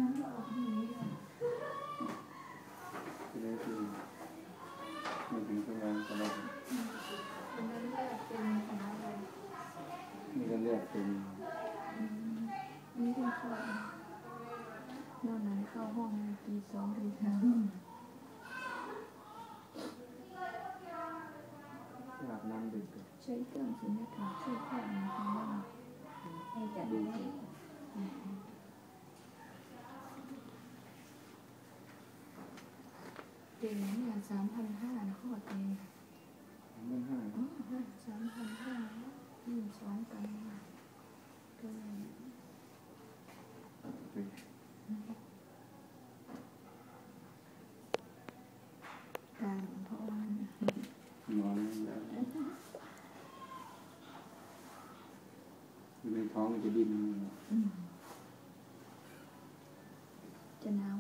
ก็ออกอย่างนี้เลยจะได้คือไม่ถึงทำงานตลอดอันนั้นเลือดเป็นของอะไรมีการเลือกเป็นนี่เป็นข้อนอนนั้นเข้าห้องตีสองตีสามอาบน้ำดึกใช้เครื่องสูญญากาศช่วยคลอดของเราให้จัดดูเดือนนี้เนี่ย3,500นะคลอดเอง 3,500 3,50022กันก็เลยการเพราะว่านอนแล้วอยู่ในท้องมันจะดิ้นจะหนาว